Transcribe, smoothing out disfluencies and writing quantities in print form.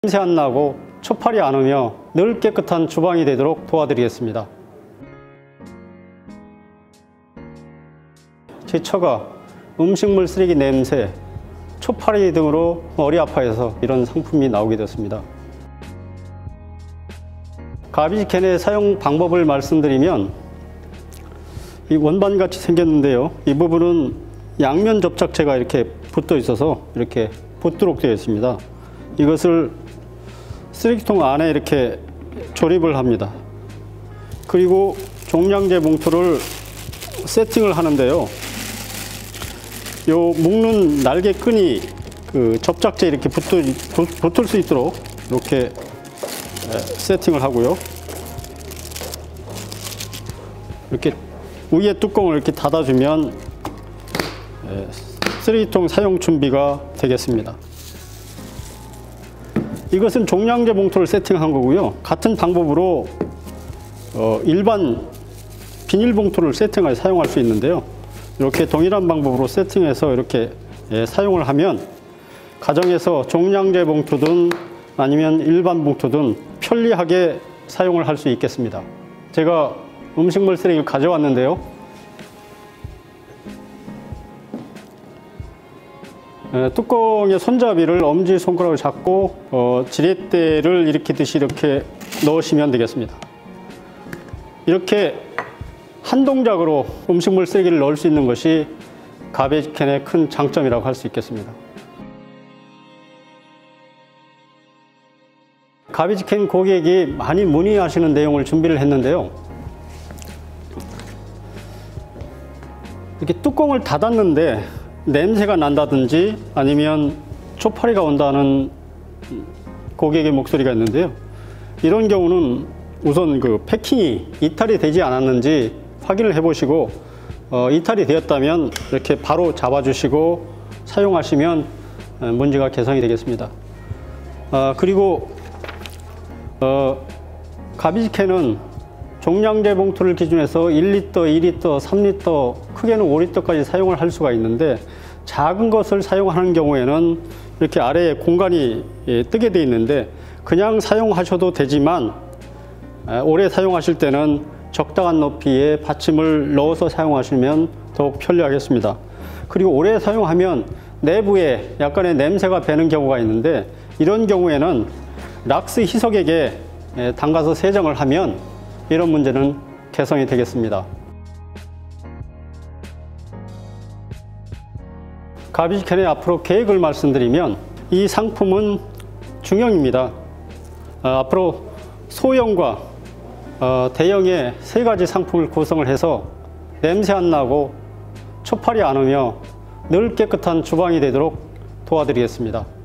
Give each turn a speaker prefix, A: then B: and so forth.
A: 냄새 안 나고 초파리 안 오며 늘 깨끗한 주방이 되도록 도와드리겠습니다. 제 처가 음식물 쓰레기 냄새, 초파리 등으로 머리 아파해서 이런 상품이 나오게 됐습니다. 가비지 캔의 사용 방법을 말씀드리면, 이 원반같이 생겼는데요, 이 부분은 양면 접착제가 이렇게 붙어 있어서 이렇게 붙도록 되어 있습니다. 이것을 쓰레기통 안에 이렇게 조립을 합니다. 그리고 종량제 봉투를 세팅을 하는데요, 요 묶는 날개 끈이 그 접착제에 이렇게 붙을 수 있도록 이렇게 세팅을 하고요. 이렇게 위에 뚜껑을 이렇게 닫아주면 쓰레기통 사용 준비가 되겠습니다. 이것은 종량제 봉투를 세팅한 거고요. 같은 방법으로 일반 비닐봉투를 세팅해서 사용할 수 있는데요. 이렇게 동일한 방법으로 세팅해서 이렇게 사용을 하면 가정에서 종량제 봉투든 아니면 일반 봉투든 편리하게 사용을 할 수 있겠습니다. 제가 음식물 쓰레기를 가져왔는데요, 뚜껑의 손잡이를 엄지손가락을 잡고 지렛대를 일으키듯이 이렇게 넣으시면 되겠습니다. 이렇게 한 동작으로 음식물 쓰레기를 넣을 수 있는 것이 가비지 캔의 큰 장점이라고 할 수 있겠습니다. 가비지 캔 고객이 많이 문의하시는 내용을 준비를 했는데요, 이렇게 뚜껑을 닫았는데 냄새가 난다든지 아니면 초파리가 온다는 고객의 목소리가 있는데요, 이런 경우는 우선 그 패킹이 이탈이 되지 않았는지 확인을 해 보시고, 이탈이 되었다면 이렇게 바로 잡아주시고 사용하시면 문제가 개선이 되겠습니다. 그리고 가비지 캔은 종량제 봉투를 기준해서 1리터, 2리터, 3리터, 크게는 5리터까지 사용을 할 수가 있는데, 작은 것을 사용하는 경우에는 이렇게 아래에 공간이 뜨게 되어 있는데 그냥 사용하셔도 되지만, 오래 사용하실 때는 적당한 높이의 받침을 넣어서 사용하시면 더욱 편리하겠습니다. 그리고 오래 사용하면 내부에 약간의 냄새가 배는 경우가 있는데, 이런 경우에는 락스 희석액에 담가서 세정을 하면 이런 문제는 개선이 되겠습니다. 가비지 캔의 앞으로 계획을 말씀드리면, 이 상품은 중형입니다. 앞으로 소형과 대형의 세 가지 상품을 구성을 해서 냄새 안 나고 초파리 안 오며 늘 깨끗한 주방이 되도록 도와드리겠습니다.